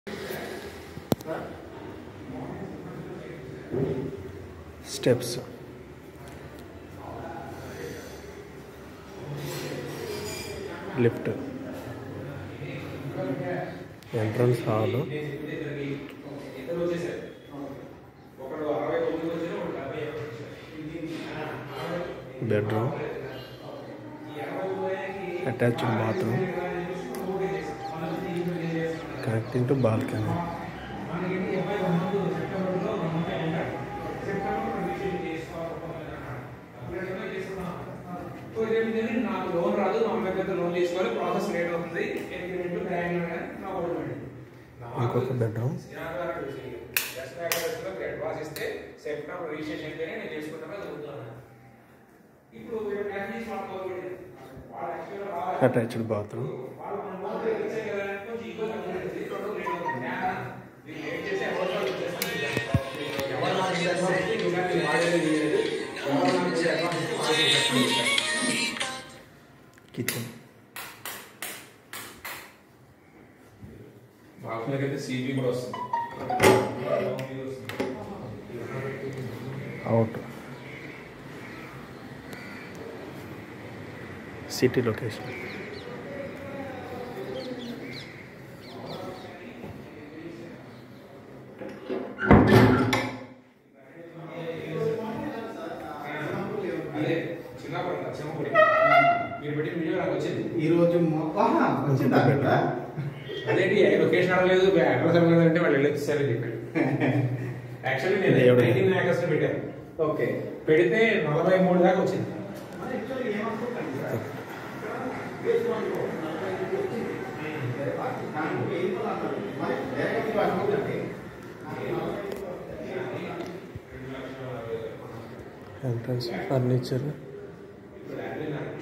Steps, lift, entrance hall, bedroom, attached bathroom, connecting to balcony. నాకు loan రాదు, మా అమ్మాయి పెద్ద లోన్ తీసుకోవాలి, ప్రాసెస్ లేట్ అవుతుంది. ఇంకొక బెడ్రూమ్, సెప్టెంబర్ రిజిస్ట్రేషన్ అయితేనే నేను చేసుకుంటాను. ఇప్పుడు అటాచ్డ్ బాత్రూమ్, కిచెన్, బాగుంది. సీబీ కూడా వస్తుంది. Out, city location. ఈరోజు అదేంటి లొకేషన్ అడగలేదు, అడ్రస్ అడగలేదు అంటే వాళ్ళు వెళ్ళొచ్చేసారని చెప్పాడు. యాక్చువల్లీ నేను 19 acres పెట్టాను. ఓకే, పెడితే 43 దాకా వచ్చింది. Entrance, furniture,